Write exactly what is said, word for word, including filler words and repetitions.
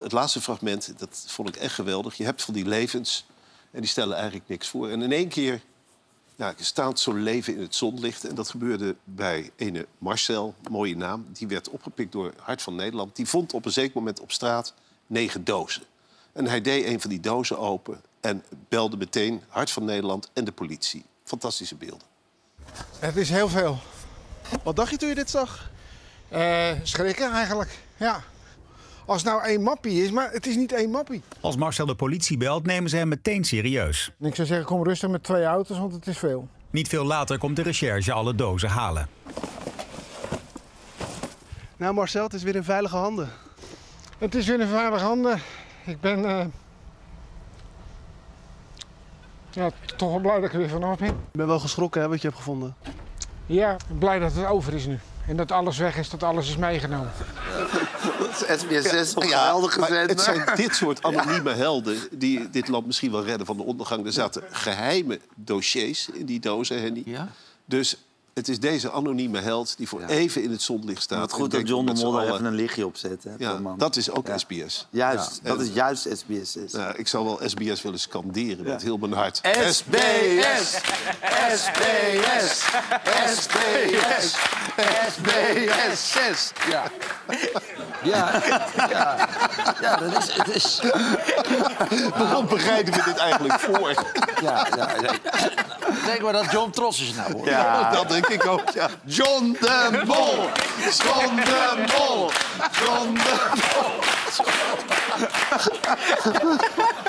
het laatste fragment, dat vond ik echt geweldig. Je hebt van die levens en die stellen eigenlijk niks voor. En in één keer ja, staat zo'n leven in het zonlicht. En dat gebeurde bij ene Marcel, mooie naam. Die werd opgepikt door Hart van Nederland. Die vond op een zeker moment op straat negen dozen. En hij deed een van die dozen open en belde meteen Hart van Nederland en de politie. Fantastische beelden. Het is heel veel. Wat dacht je toen je dit zag? Uh, schrikken eigenlijk, ja. Als het nou één mappie is, maar het is niet één mappie. Als Marcel de politie belt, nemen ze hem meteen serieus. Ik zou zeggen, kom rustig met twee auto's, want het is veel. Niet veel later komt de recherche alle dozen halen. Nou Marcel, het is weer in veilige handen. Het is weer in veilige handen. Ik ben uh... ja, toch wel blij dat ik er weer vanaf ben. Ik ben wel geschrokken hè, wat je hebt gevonden. Ja, ik ben blij dat het over is nu. En dat alles weg is, dat alles is meegenomen. S B S zes op geweldig gezet. Het zijn dit soort anonieme helden die dit land misschien wel redden van de ondergang. Er zaten geheime dossiers in die dozen, Henny. Ja? Dus het is deze anonieme held die voor ja. even in het zonlicht staat. Het goed dat John de Mol er even een lichtje op zet. Hè, ja, man. Dat is ook ja. S B S. Juist, ja. dat is juist S B S zes. Ja, ik zou wel S B S willen scanderen ja. met heel mijn hart. S B S! S B S! S B S! S B S zes! Ja. Ja, ja, ja, dat is... Het is... Waarom bereiden we dit eigenlijk voor? Ja, ja, ja. Denk maar dat John Tros is nou, hoor. Ja, dat denk ik ook, ja. John de Mol! John de Mol! John de Mol!